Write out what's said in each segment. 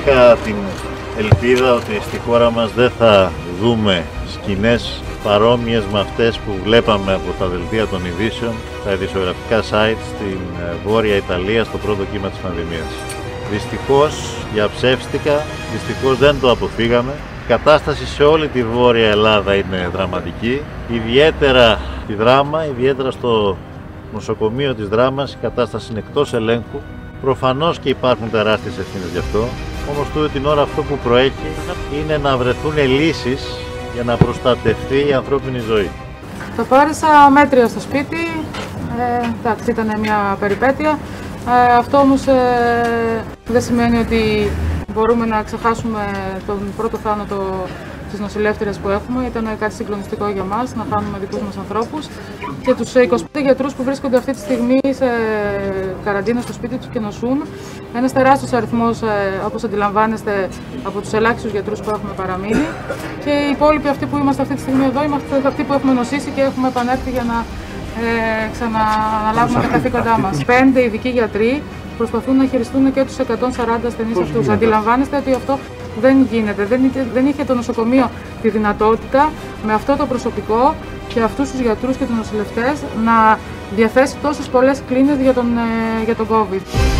είχα την ελπίδα ότι στη χώρα μας δεν θα δούμε σκηνές παρόμοιες με αυτές που βλέπαμε από τα δελτία των ειδήσεων, τα ειδησιογραφικά site στην Βόρεια Ιταλία στο πρώτο κύμα της πανδημίας. Δυστυχώς διαψεύστηκα, δυστυχώς δεν το αποφύγαμε. Η κατάσταση σε όλη τη Βόρεια Ελλάδα είναι δραματική, ιδιαίτερα στη Δράμα, ιδιαίτερα στο νοσοκομείο της Δράμας η κατάσταση είναι εκτός ελέγχου. Προφανώς και υπάρχουν τεράστιες ευθύνες γι' αυτό, όμως τούτη την ώρα αυτό που προέχει είναι να βρεθούν λύσεις για να προστατευτεί η ανθρώπινη ζωή. Το πέρασα μέτρια στο σπίτι, εντάξει, ήταν μια περιπέτεια. Αυτό όμως δεν σημαίνει ότι μπορούμε να ξεχάσουμε τον πρώτο θάνατο της νοσηλεύτριας που έχουμε. Ήταν κάτι συγκλονιστικό για μας, να χάνουμε δικούς μας ανθρώπους και τους 25 γιατρούς που βρίσκονται αυτή τη στιγμή σε καραντίνα στο σπίτι τους και νοσούν. Ένας τεράστιος αριθμός, όπως αντιλαμβάνεστε, από τους ελάχιστους γιατρούς που έχουμε παραμείνει. Και οι υπόλοιποι αυτοί που είμαστε αυτή τη στιγμή εδώ, είμαστε αυτοί που έχουμε νοσήσει και έχουμε επανέλθει για να ξαναλάβουμε τα καθήκοντά μας. 5 ειδικοί γιατροί προσπαθούν να χειριστούν και τους 140 ασθενείς αυτούς. Αντιλαμβάνεστε ότι αυτό δεν γίνεται. Δεν είχε το νοσοκομείο τη δυνατότητα με αυτό το προσωπικό και αυτούς τους γιατρούς και τους νοσηλευτές να διαθέσει τόσες πολλές κλίνες για τον COVID.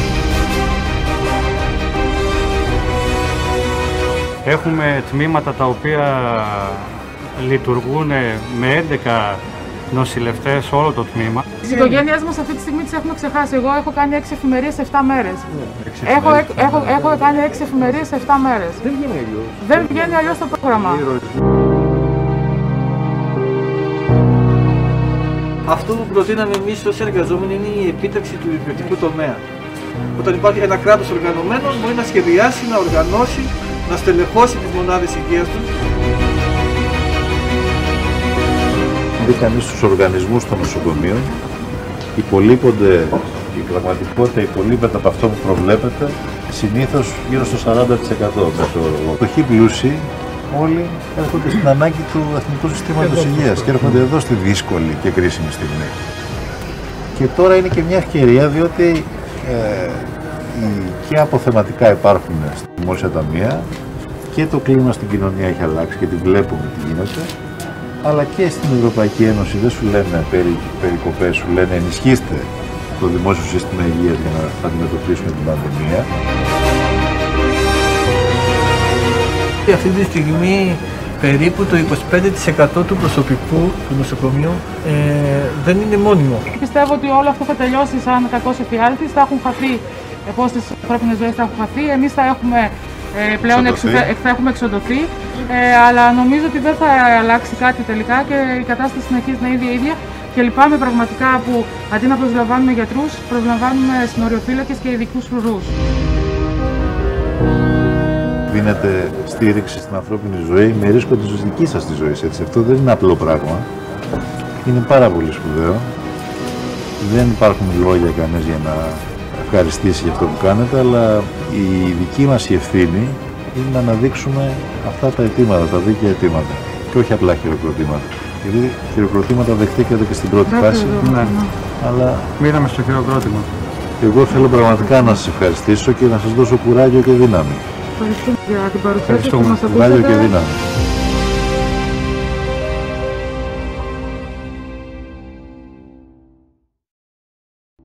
Έχουμε τμήματα τα οποία λειτουργούν με 11 νοσηλευτές όλο το τμήμα. Τις οικογένειές μας αυτή τη στιγμή τις έχουμε ξεχάσει. Εγώ έχω κάνει 6 εφημερίες σε 7 μέρες. Έχω κάνει 6 εφημερίες σε 7 μέρες. Δεν βγαίνει αλλιώς το πρόγραμμα. Αυτό που προτείναμε εμείς ως εργαζόμενοι είναι η επίτευξη του ιδιωτικού τομέα. Όταν υπάρχει ένα κράτος οργανωμένο, μπορεί να σχεδιάσει, να οργανώσει, να στελεχώσει τις μονάδες υγείας του. Δει κανείς στους οργανισμούς των νοσοκομείων, υπολείπονται, η πραγματικότητα υπολείπεται από αυτό που προβλέπετε, συνήθως γύρω στο 40% μέσω όρο. Φτωχοί πλούσιοι όλοι έρχονται στην ανάγκη του Εθνικού Συστήματος Υγείας και έρχονται εδώ στη δύσκολη και κρίσιμη στιγμή. Και τώρα είναι και μια ευκαιρία, διότι και αποθεματικά υπάρχουν στη δημόσια ταμεία και το κλίμα στην κοινωνία έχει αλλάξει και τη βλέπουμε τι γίνεται. Αλλά και στην Ευρωπαϊκή Ένωση δεν σου λένε περικοπές, σου λένε ενισχύστε το δημόσιο σύστημα υγείας για να αντιμετωπίσουμε την πανδημία. Αυτή τη στιγμή περίπου το 25% του προσωπικού του νοσοκομείου δεν είναι μόνιμο. Πιστεύω ότι όλο αυτό θα τελειώσει σαν κακός εφιάλτης, θα έχουν χαθεί, πόσες ανθρώπινες ζωές θα έχουν χαθεί, εμείς θα έχουμε πλέον θα έχουμε εξοντωθεί, αλλά νομίζω ότι δεν θα αλλάξει κάτι τελικά και η κατάσταση συνεχίζει να είναι ίδια και λυπάμαι πραγματικά που αντί να προσλαμβάνουμε γιατρούς, προσλαμβάνουμε συνοριοφύλακες και ειδικούς φρουρούς. Δίνετε στήριξη στην ανθρώπινη ζωή με ρίσκο της δικής σας της ζωής, έτσι. Αυτό δεν είναι απλό πράγμα. Είναι πάρα πολύ σπουδαίο. Δεν υπάρχουν λόγια κανείς για να ευχαριστήσει για αυτό που κάνετε, αλλά η δική μας ευθύνη είναι να αναδείξουμε αυτά τα αιτήματα, τα δίκαια αιτήματα και όχι απλά χειροκροτήματα. Γιατί χειροκροτήματα δεχτήκατε και στην πρώτη φάση, αλλά μείναμε στο χειροκρότημα. Και εγώ θέλω πραγματικά να σας ευχαριστήσω και να σας δώσω κουράγιο και δύναμη. Ευχαριστούμε για την παρουσία σας που μας ακούσατε. Κουράγιο και δύναμη.